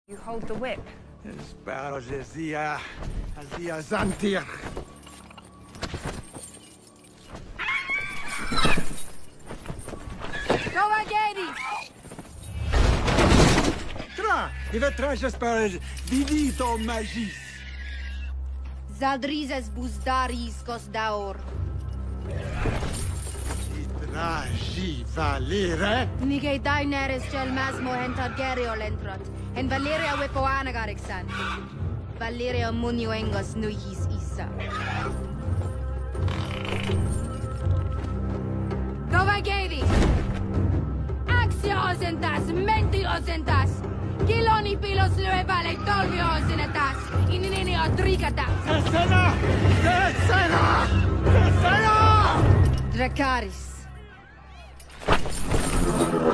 You hold the whip. Espero Zia Zantir. Cavalieri! Tra, i vetrages per vidito magis. Zaldrizes buzdaris daur. Tragi valere. Nige daineres gel masmo hentar gerio lentrot. En Valeria wepoana garexan. Valeria munioengos nuihis isa. Cavalieri! Axiosentas, mentiosentas. Kiloni pilos lyövale tolviosenetas. Inini odrikatas. Escena! Escena! Escena! Dracaris.